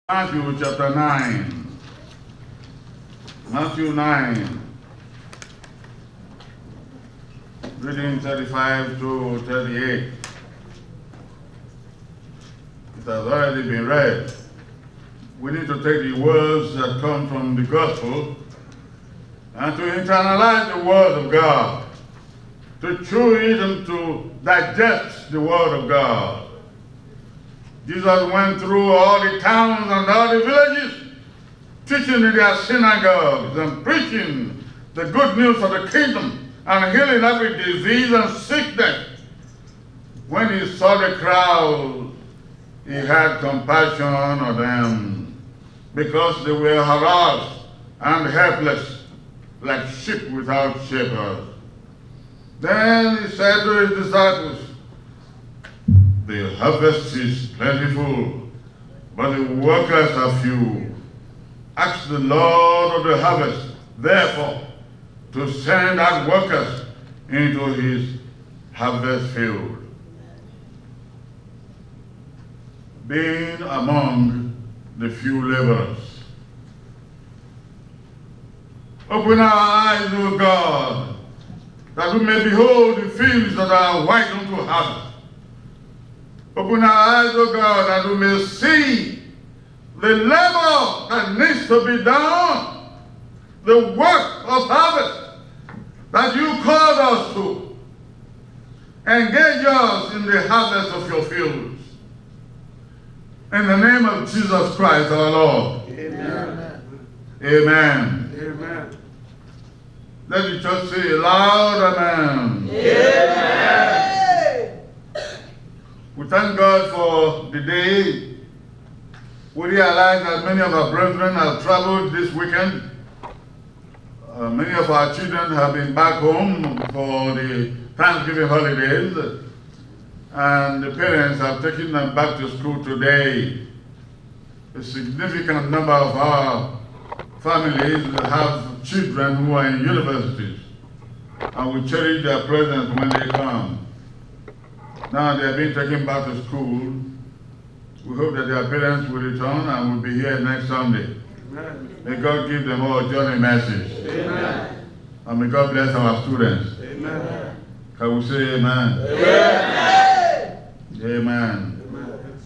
Matthew chapter 9. Matthew 9. Reading 35 to 38. It has already been read. We need to take the words that come from the gospel and to internalize the word of God, to chew it and to digest the word of God. Jesus went through all the towns and all the villages, teaching in their synagogues and preaching the good news of the kingdom and healing every disease and sickness. When he saw the crowd, he had compassion on them because they were harassed and helpless like sheep without shepherds. Then he said to his disciples, "The harvest is plentiful, but the workers are few. Ask the Lord of the harvest, therefore, to send out workers into his harvest field." Being among the few laborers. Open our eyes, O God, that we may behold the fields that are white unto harvest. Open our eyes, O God, that we may see the labor that needs to be done, the work of harvest that you called us to. Engage us in the harvest of your fields. In the name of Jesus Christ our Lord. Amen. Amen. Amen. Let the church say loud amen. Amen. We thank God for the day. We realize that many of our brethren have traveled this weekend. Many of our children have been back home for the Thanksgiving holidays, and the parents have taken them back to school today. A significant number of our families have children who are in universities, and we cherish their presence when they come. Now they are being taken back to school. We hope that their parents will return and will be here next Sunday. Amen. May God give them all journey mercies. Amen. And may God bless our students. Amen. Can we say amen? Amen. Amen. Amen.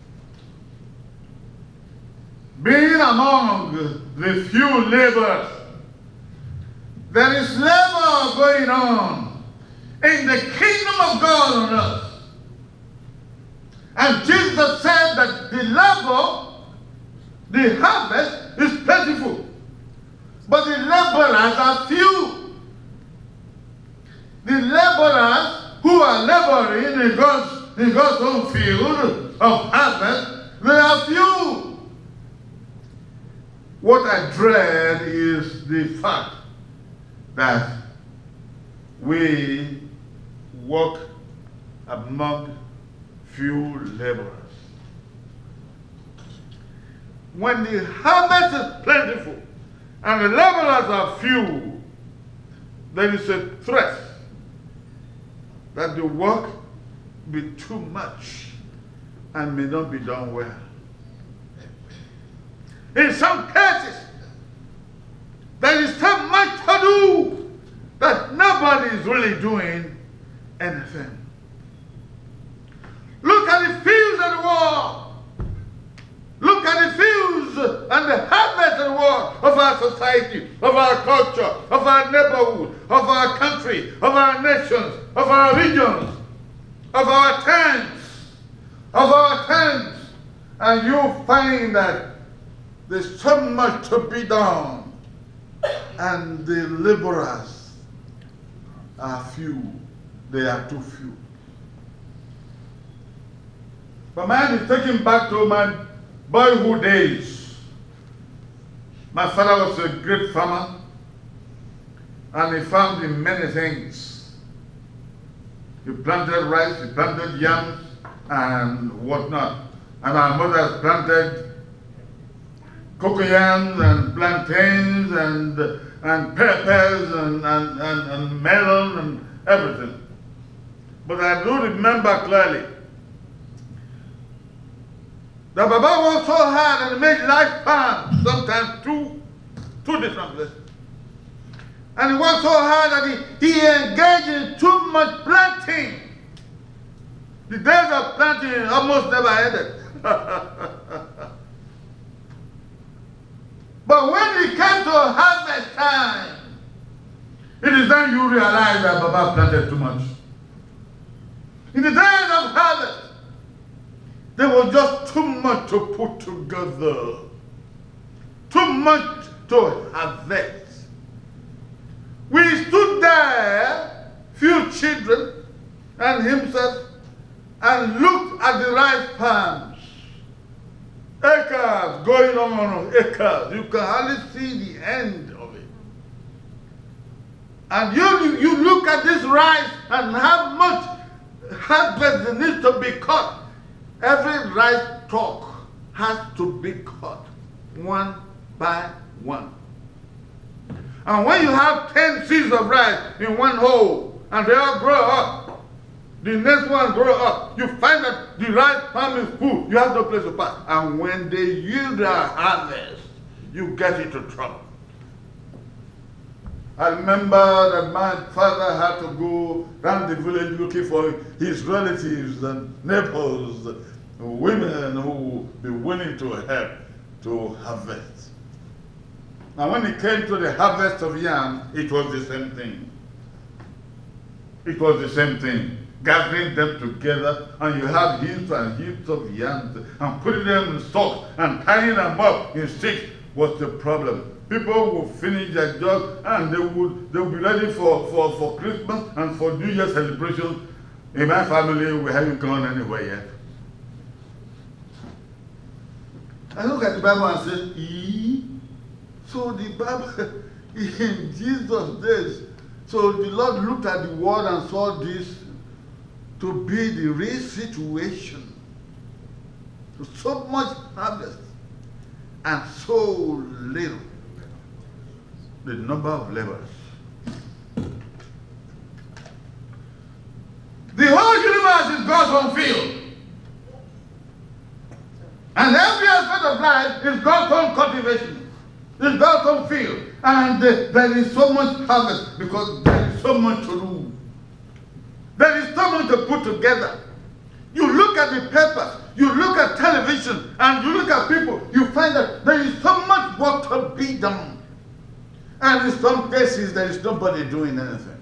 Being among the few laborers, there is labor going on in the kingdom of God on earth. And Jesus said that the labor, the harvest is plentiful, but the laborers are few. The laborers who are laboring in God's own field of harvest, they are few. What I dread is the fact that we walk among few laborers. When the harvest is plentiful and the laborers are few, there is a threat that the work be too much and may not be done well. In some cases, there is so much to do that nobody is really doing anything. Look at the fields of the world. Look at the fields and the harvest of the world of our society, of our culture, of our neighborhood, of our country, of our nations, of our regions, of our towns, and you find that there's so much to be done, and the laborers are few. They are too few. But man is taken back to my boyhood days. My father was a great farmer, and he farmed in many things. He planted rice, he planted yams, and whatnot. And our mothers planted cocoyams and plantains and peppers and melon and everything. But I do remember clearly The Baba worked so hard and made life farms, sometimes two different places. And he worked so hard that he engaged in too much planting. The days of planting almost never ended. But when it came to harvest time, it is then you realize that Baba planted too much. In the days of harvest, there was just too much to put together, too much to harvest. We stood there, few children and himself, and looked at the rice palms. Acres going on, acres. You can hardly see the end of it. And you look at this rice and how much harvest needs to be cut. Every rice stalk has to be cut one by one. And when you have 10 seeds of rice in one hole and they all grow up, the next one grow up, you find that the rice palm is full. You have no place to pass. And when they yield their harvest, you get into trouble. I remember that my father had to go around the village looking for his relatives and neighbors, women who would be willing to help to harvest. And when it came to the harvest of yam, it was the same thing. It was the same thing. Gathering them together, and you have heaps and heaps of yams, and putting them in stalks and tying them up in sticks was the problem. People would finish their job and they would be ready for Christmas and for New Year celebration. In my family, we haven't gone anywhere yet. I look at the Bible and say, so the Bible in Jesus' days, so the Lord looked at the world and saw this to be the real situation. So much harvest and so little the number of laborers. The whole universe is God's own field. And every aspect of life is God's own cultivation. It's God's own field. And there is so much harvest because there is so much to do. There is so much to put together. You look at the papers, you look at television, and you look at people, you find that there is so much work to be done. And in some cases, there is nobody doing anything.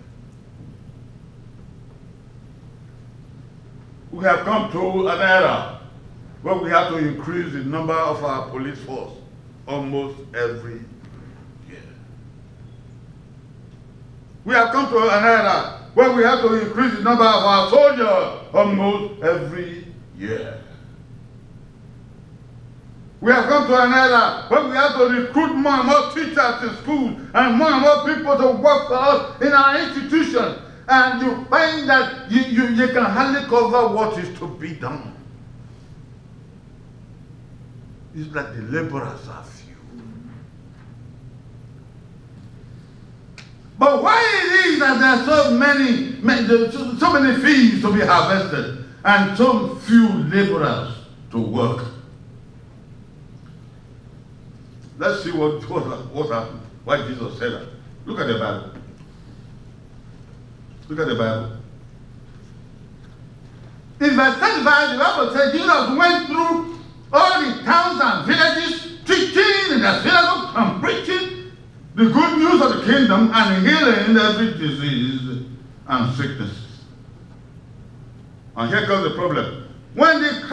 We have come to an era where we have to increase the number of our police force almost every year. We have come to an era where we have to increase the number of our soldiers almost every year. We have come to an era where we have to recruit more and more teachers in schools and more people to work for us in our institutions. And you find that you can hardly cover what is to be done. It's like the laborers are few. But why it is that there are so many fields to be harvested and so few laborers to work? Let's see what happened. Why Jesus said that. Look at the Bible. Look at the Bible. In verse 35, the Bible says Jesus went through all the towns and villages, teaching in the synagogues and preaching the good news of the kingdom and healing every disease and sickness. And here comes the problem. When Jesus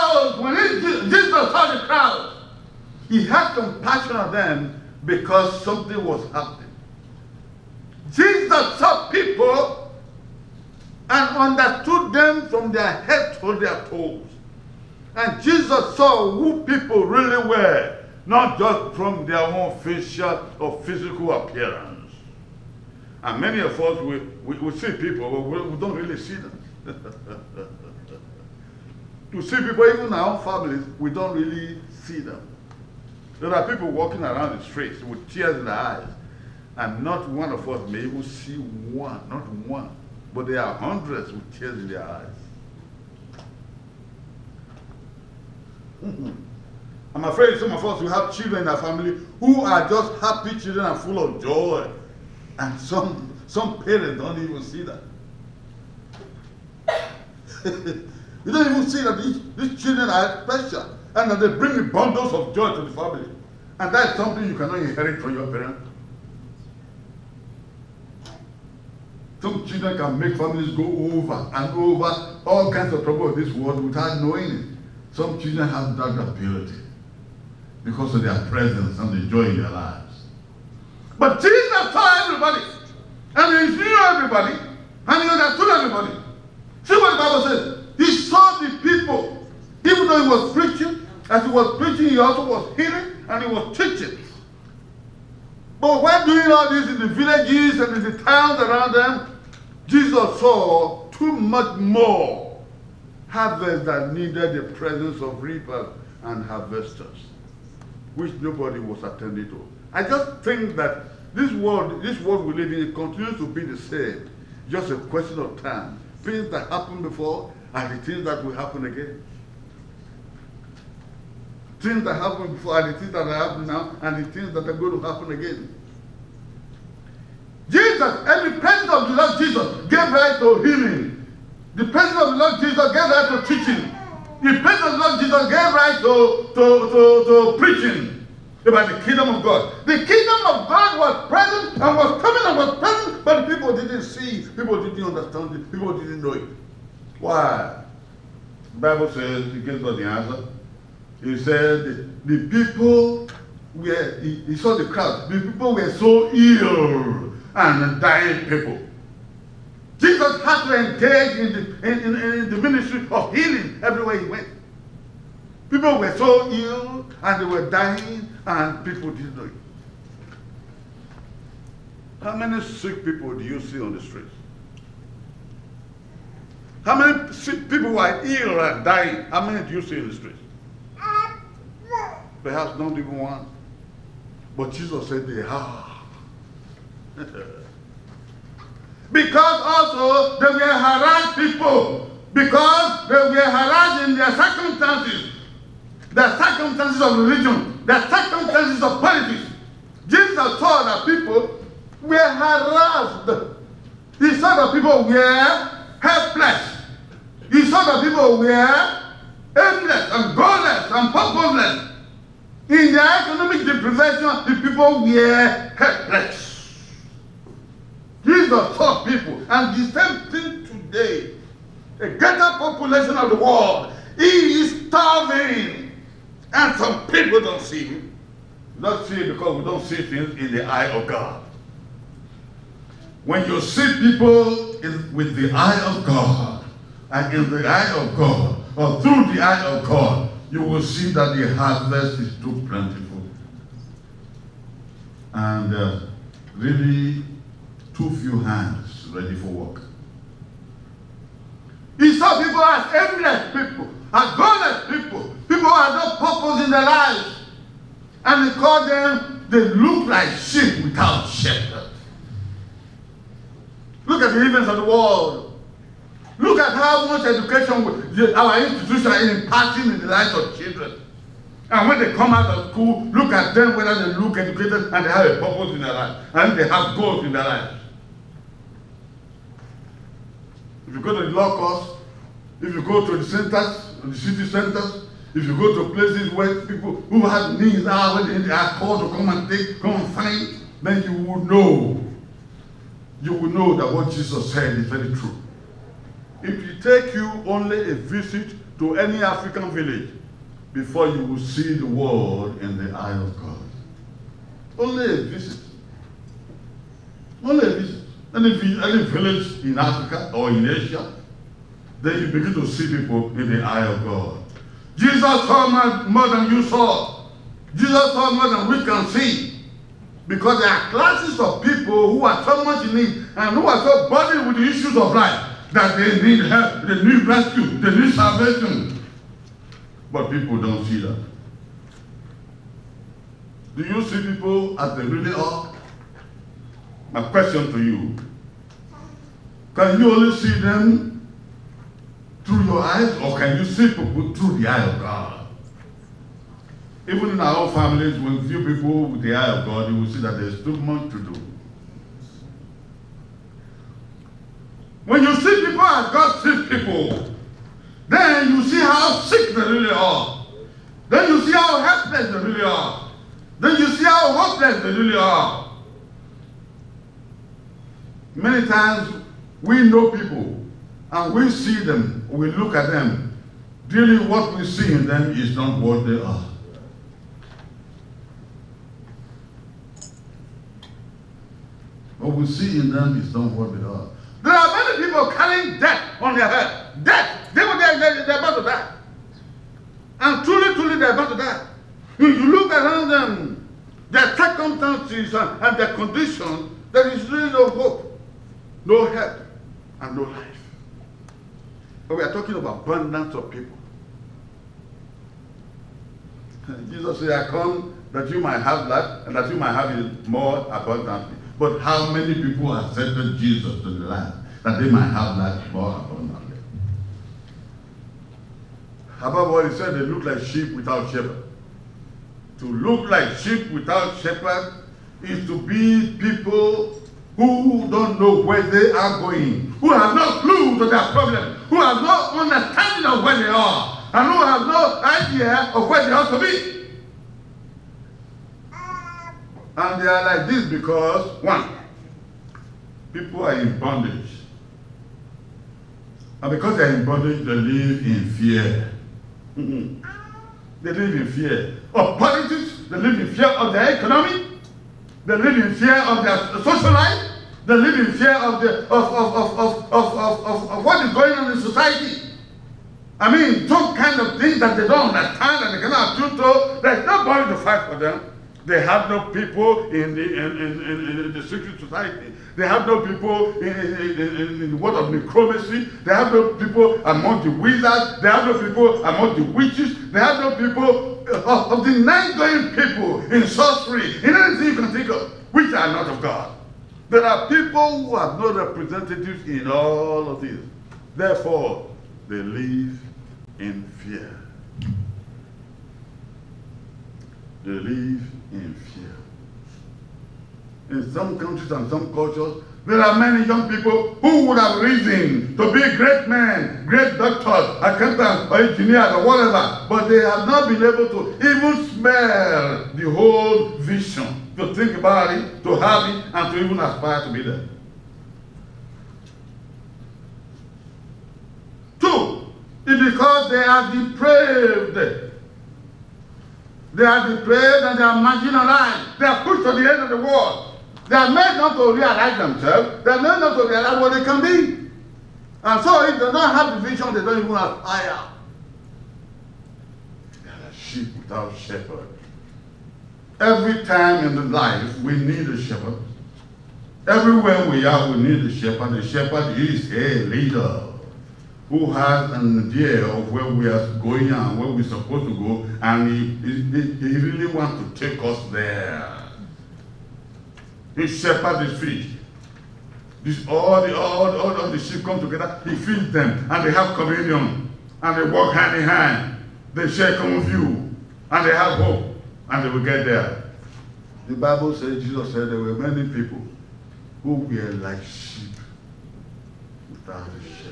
saw the crowds, he had compassion on them because something was happening. Jesus saw people and understood them from their head to their toes. And Jesus saw who people really were, not just from their own facial or physical appearance. And many of us, we see people, but we don't really see them. To see people, even in our own families, we don't really see them. There are people walking around the streets with tears in their eyes, and not one of us may even see one, not one, but there are hundreds with tears in their eyes. I'm afraid some of us will have children in our family who are just happy children and full of joy. And some parents don't even see that. You don't even see that these children are special and that they bring bundles of joy to the family. And that's something you cannot inherit from your parents. Some children can make families go over and over all kinds of trouble in this world without knowing it. Some children have that ability because of their presence and the joy in their lives. But Jesus saw everybody, and he knew everybody, and he understood everybody. See what the Bible says? He saw the people. Even though he was preaching, as he was preaching, he also was healing, and he was teaching. But while doing all this in the villages and in the towns around them, Jesus saw too much more harvest that needed the presence of reapers and harvesters, which nobody was attending to. I just think that this world we live in, it continues to be the same. Just a question of time. Things that happened before are the things that will happen again. Things that happened before are the things that are happening now, and the things that are going to happen again. Jesus, and the presence of the Lord Jesus gave right to healing. The presence of the Lord Jesus gave right to teaching. The presence of the Lord Jesus gave right to preaching about the kingdom of God. The kingdom of God was present and was coming and was present, but the people didn't see it. People didn't understand it. People didn't know it. Why? The Bible says, he gives us the answer. He said, the people were, he saw the crowd. The people were so ill and dying people. Jesus had to engage in the ministry of healing everywhere he went. People were so ill and they were dying and people didn't know it. How many sick people do you see on the streets? How many sick people who are ill and dying, how many do you see in the streets? Perhaps not even one. But Jesus said they are. Because also they were harassed people. Because they were harassed in their circumstances. The circumstances of religion. The circumstances of politics. Jesus saw that people were harassed. He saw that people were helpless. He saw that people were aimless and goalless and purposeless. In their economic deprivation, the people were helpless. Jesus saw people, and the same thing today. A greater population of the world is starving, and some people don't see it. We don't see it because we don't see things in the eye of God. When you see people with the eye of God, and in the eye of God, or through the eye of God, you will see that the harvest is too plentiful. And really, too few hands ready for work. He saw people as aimless people, as godless people, people who had no purpose in their lives. And he called them, they look like sheep without shepherd. Look at the events of the world. Look at how much education our institutions are imparting in the lives of children. And when they come out of school, look at them whether they look educated and they have a purpose in their life. And they have goals in their lives. If you go to the law course, if you go to the centers, the city centers, if you go to places where people who have needs are, when they are called to come and find, then you will know. You will know that what Jesus said is very true. If you take you only a visit to any African village before you will see the world in the eye of God. Only a visit. Only a visit. Any village in Africa or in Asia, then you begin to see people in the eye of God. Jesus saw more than you saw. Jesus saw more than we can see. Because there are classes of people who are so much in need and who are so burdened with the issues of life that they need help, they need rescue, they need salvation. But people don't see that. Do you see people as they really are? My question to you, can you only see them through your eyes, or can you see people through the eye of God? Even in our own families, when few people with the eye of God, you will see that there's too much to do. When you see people as God sees people, then you see how sick they really are. Then you see how helpless they really are. Then you see how hopeless they really are. Many times we know people and we see them, we look at them. Really what we see in them is not what they are. What we see in them is not what they are. There are many people carrying death on their head. Death! They're about to die. And truly, they're about to die. If you look around them, their circumstances and their condition, there is really no hope, no help, and no life. But we are talking about abundance of people. Jesus said, I come that you might have life and that you might have it more abundantly. But how many people accepted Jesus to the life that they might have life more abundantly? Above all, he said they look like sheep without shepherd. To look like sheep without shepherd is to be people who don't know where they are going, who have no clue to their problem, who have no understanding of where they are, and who have no idea of where they ought to be. And they are like this because, one, people are in bondage. And because they are in bondage, they live in fear. They live in fear of politics, they live in fear of their economy, they live in fear of their social life, they live in fear of what is going on in society. I mean, some kind of things that they don't understand and they cannot attune to. There's nobody to fight for them. They have no people in the secret society. They have no people in the world of necromancy. They have no people among the wizards. They have no people among the witches. They have no people of the nine-going people in sorcery, in anything you can think of, which are not of God. There are people who have no representatives in all of this. Therefore, they live in fear. They live in fear. In some countries and some cultures, there are many young people who would have risen to be great men, great doctors, accountants, or engineers, or whatever, but they have not been able to even smell the whole vision, to think about it, to have it, and to even aspire to be there. Two, it's because they are depraved. They are depraved and they are marginalized. They are pushed to the end of the world. They are made not to realize themselves. They are made not to realize what they can be. And so if they don't have the vision, they don't even aspire. They are like sheep without shepherd. Every time in the life, we need a shepherd. Everywhere we are, we need a shepherd. The shepherd is a leader who has an idea of where we are going and where we're supposed to go, and he really wants to take us there. He shepherds his sheep. All the sheep come together, he feeds them, and they have communion, and they walk hand in hand. They share common view, and they have hope, and they will get there. The Bible says, Jesus said, there were many people who were like sheep without a shepherd.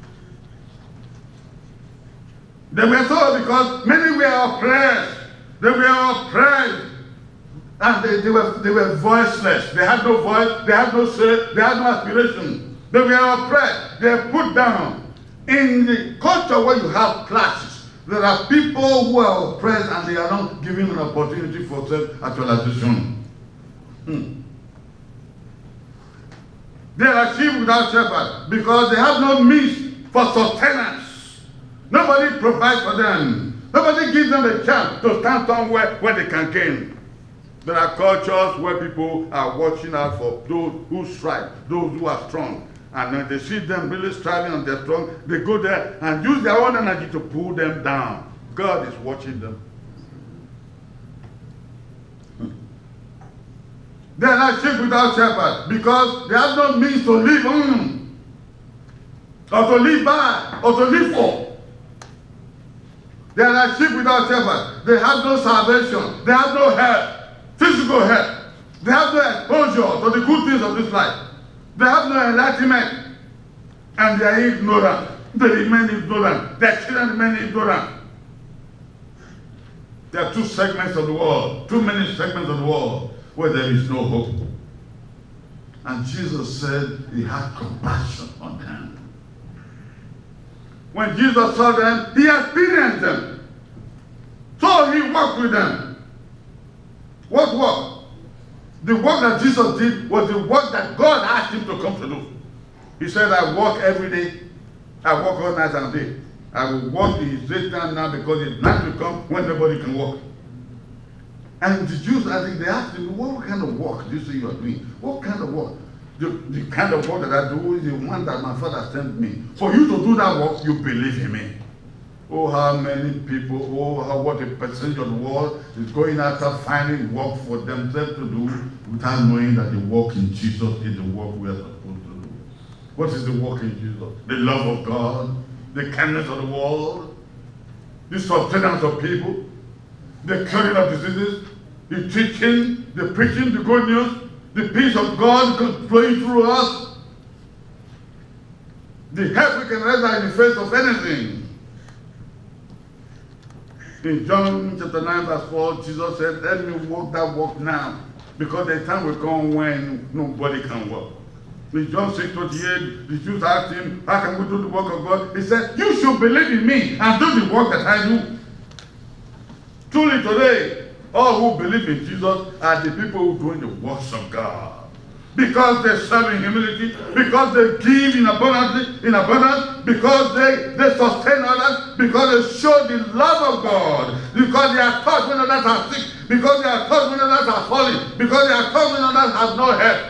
They were so because many were oppressed. They were oppressed. And they were voiceless. They had no voice. They had no say. They had no aspiration. They were oppressed. They were put down. In the culture where you have classes, there are people who are oppressed and they are not given an opportunity for self-actualization. They are sheep without shepherd because they have no means for sustenance. Nobody provides for them. Nobody gives them a chance to stand somewhere where they can gain. There are cultures where people are watching out for those who strive, those who are strong. And when they see them really striving and they're strong, they go there and use their own energy to pull them down. God is watching them. They are like sheep without shepherd because they have no means to live on, or to live by, or to live for. They are like sheep without shepherd. They have no salvation. They have no help, physical help. They have no exposure to the good things of this life. They have no enlightenment. And they are ignorant. They remain ignorant. Their children remain ignorant. There are two segments of the world, too many segments of the world where there is no hope. And Jesus said he had compassion on them. When Jesus saw them, he experienced them. So he walked with them. What work? The work that Jesus did was the work that God asked him to come to do. He said, I walk every day. I walk all night and day. I will walk in his daytime now because it's night will come when nobody can walk. And the Jews, I think they asked him, what kind of work do you say you are doing? What kind of work? The kind of work that I do is the one that my Father sent me. For you to do that work, you believe in me. Oh, how many people, what a percentage of the world is going after finding work for themselves to do without knowing that the work in Jesus is the work we are supposed to do. What is the work in Jesus? The love of God, the kindness of the world, the sustenance of people, the curing of diseases, the teaching, the preaching, the good news, the peace of God flowing through us, the help we can render in the face of anything. In John chapter 9 verse 4, Jesus said, let me walk that walk now, because the time will come when nobody can walk. In John 6:28, the Jews asked him, how can we do the work of God? He said, you should believe in me and do the work that I do. Truly today, all who believe in Jesus are the people who are doing the works of God. Because they serve in humility, because they give in abundance, because they sustain others, because they show the love of God, because they are taught when others are sick, because they are taught when others are falling, because they are taught when others have no help.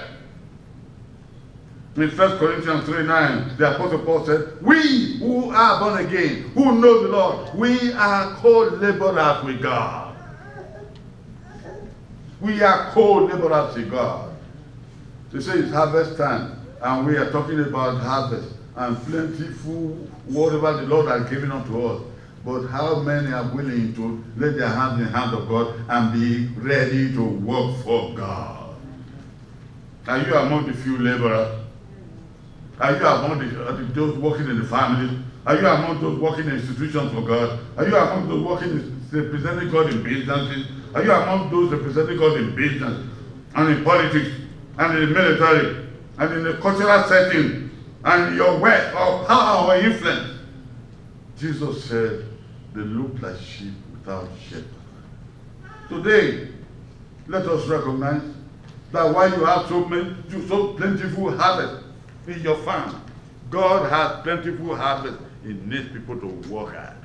In 1 Corinthians 3:9, the Apostle Paul said, we who are born again, who know the Lord, we are co-laborers with God. We are co-laborers with God. They say it's harvest time, and we are talking about harvest and plentiful, whatever the Lord has given unto us. But how many are willing to lay their hands in the hand of God and be ready to work for God? Are you among the few laborers? Are you among those working in the family? Are you among those working in institutions for God? Are you among those working representing God in businesses? Are you among those representing God in business and in politics and in the military and in the cultural setting and in your wealth or power or influence? Jesus said, they look like sheep without shepherd. Today, let us recognize that while you have so plentiful harvest in your farm, God has plentiful harvest. He needs people to work at.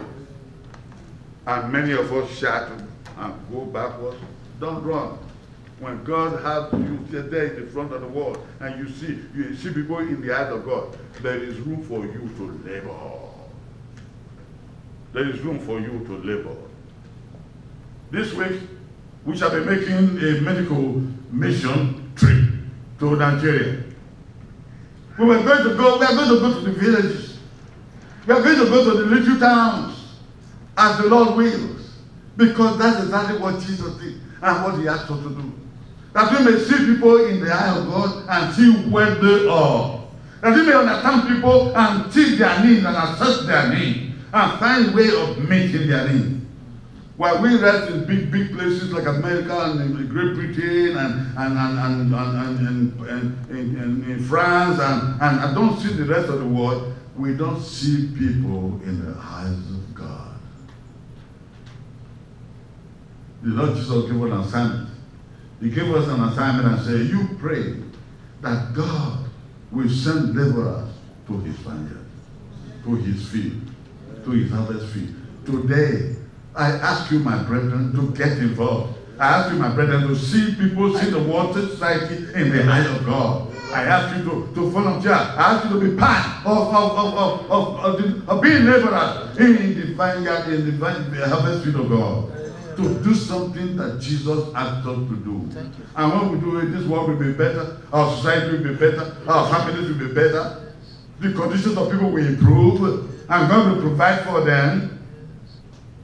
And many of us shatter and go backwards. Don't run. When God has you there in the front of the wall and you see people in the eyes of God, there is room for you to labor. There is room for you to labor. This week, we shall be making a medical mission trip to Nigeria. We are going to go to the villages. We are going to go to the little towns as the Lord wills. Because that's exactly what Jesus did and what he asked us to do. That we may see people in the eye of God and see where they are. That we may understand people and see their needs and assess their needs and find a way of meeting their needs. While we rest in big places like America and Great Britain and in France and I don't see the rest of the world, we don't see people in the eyes of God. The Lord Jesus gave us an assignment. He gave us an assignment and said, you pray that God will send laborers to his vineyard, to his field, to his harvest field. Today, I ask you, my brethren, to get involved. I ask you, my brethren, to see people, see the world society in the eye of God. I ask you to volunteer. I ask you to be part of being laborers in the vineyard, in the harvest field of God. To do something that Jesus asked us to do. And when we do it, this world will be better, our society will be better, our families will be better, the conditions of people will improve, and God will provide for them.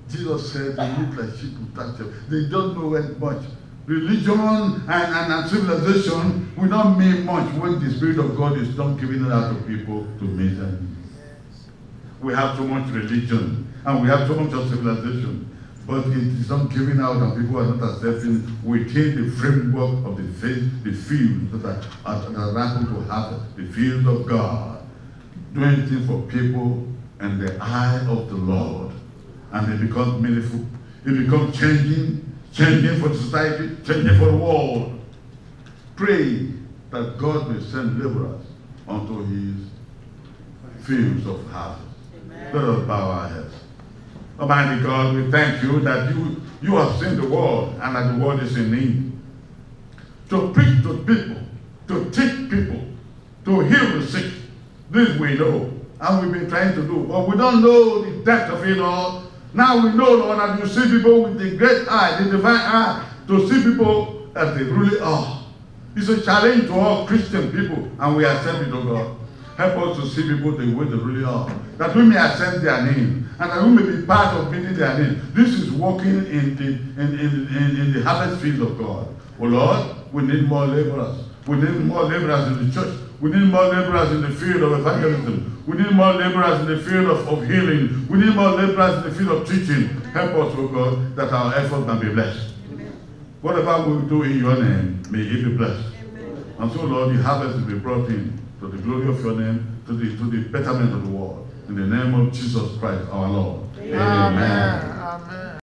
Jesus said they look like sheep without shepherd. They don't know it much. Religion and civilization will not mean much when the Spirit of God is not giving it out to people to measure. We have so much religion and we have so much of civilization, but it is not giving out and people are not accepting within the framework of the faith, the fields that are likely to have the fields of God, doing things for people and the eye of the Lord, and they become meaningful. It becomes changing for the society, changing for the world. Pray that God may send laborers unto his fields of harvest. Let us bow our heads. Almighty God, we thank you that you have seen the world and that the world is in need. To preach to people, to teach people, to heal the sick. This we know, and we've been trying to do, but we don't know the depth of it all. Now we know, Lord, that you see people with the great eye, the divine eye, to see people as they really are. It's a challenge to all Christian people, and we accept it, oh God. Help us to see people the way they really are, that we may accept their name, and that we may be part of meeting their name. This is walking in the harvest field of God. Oh Lord, we need more laborers. We need more laborers in the church. We need more laborers in the field of evangelism. We need more laborers in the field of healing. We need more laborers in the field of teaching. Help us, oh God, that our effort may be blessed. Amen. Whatever we do in your name, may it be blessed. Amen. And so, Lord, the harvest will be brought in to the glory of your name, to the betterment of the world. In the name of Jesus Christ, our Lord. Amen. Amen.